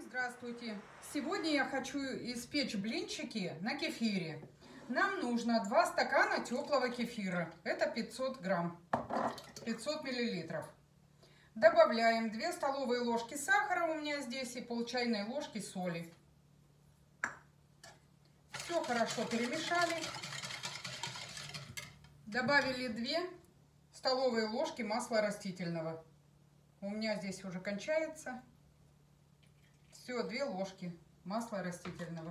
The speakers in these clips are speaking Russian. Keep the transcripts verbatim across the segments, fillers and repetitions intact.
Здравствуйте! Сегодня я хочу испечь блинчики на кефире. Нам нужно два стакана теплого кефира. Это пятьсот грамм, пятьсот миллилитров. Добавляем две столовые ложки сахара у меня здесь и пол чайной ложки соли. Все хорошо перемешали. Добавили две столовые ложки масла растительного. У меня здесь уже кончается. Все, две ложки масла растительного.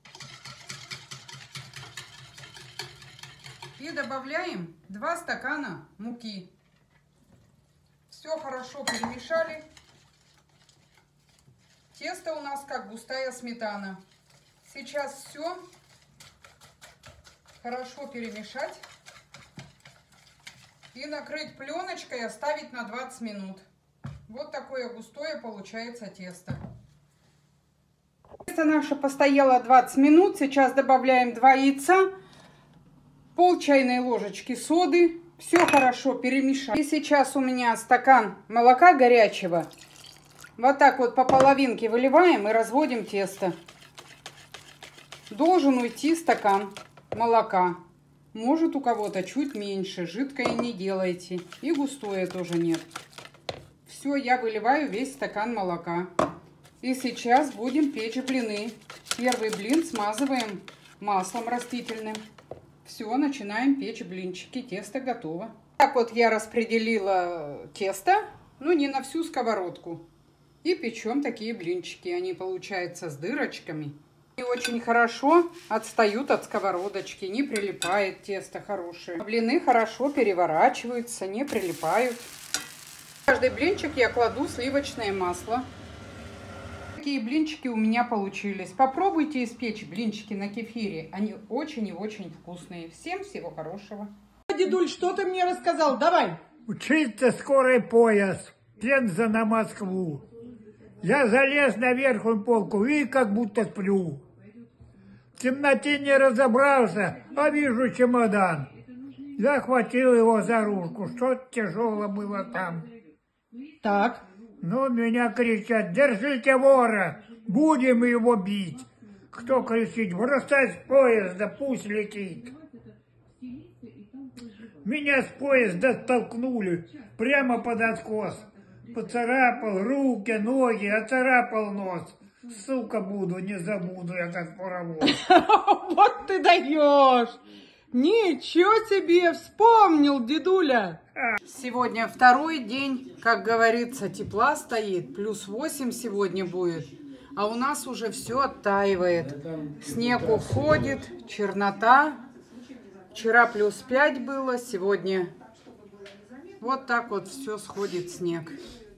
И добавляем два стакана муки. Все хорошо перемешали. Тесто у нас как густая сметана. Сейчас все хорошо перемешать и накрыть пленочкой и оставить на двадцать минут. Вот такое густое получается тесто. Тесто наше постояло двадцать минут. Сейчас добавляем два яйца, пол чайной ложечки соды. Все хорошо перемешаем. И сейчас у меня стакан молока горячего. Вот так вот по половинке выливаем и разводим тесто. Должен уйти стакан молока. Может у кого-то чуть меньше. Жидкое не делайте. И густое тоже нет. Все, я выливаю весь стакан молока. И сейчас будем печь блины. Первый блин смазываем маслом растительным. Все, начинаем печь блинчики. Тесто готово. Так вот я распределила тесто, ну не на всю сковородку. И печем такие блинчики. Они получаются с дырочками. И очень хорошо отстают от сковородочки. Не прилипает тесто хорошее. Блины хорошо переворачиваются, не прилипают. В каждый блинчик я кладу сливочное масло. Такие блинчики у меня получились. Попробуйте испечь блинчики на кефире. Они очень и очень вкусные. Всем всего хорошего. Дедуль, что ты мне рассказал? Давай. Учиться скорый пояс. Пенза на Москву. Я залез на верхнюю полку и как будто сплю. В темноте не разобрался, а вижу чемодан. Захватил его за ручку. Что-то тяжелое было там. Так. Ну, меня кричат: держите вора, будем его бить. Кто кричит: бросай с поезда, пусть летит. Меня с поезда столкнули прямо под откос. Поцарапал руки, ноги, оцарапал нос. Сука буду, не забуду я как паровоз. Вот ты даешь. Ничего себе, вспомнил, дедуля. Сегодня второй день, как говорится, тепла стоит. Плюс восемь сегодня будет. А у нас уже все оттаивает. Снег уходит, чернота. Вчера плюс пять было, сегодня вот так вот все сходит снег.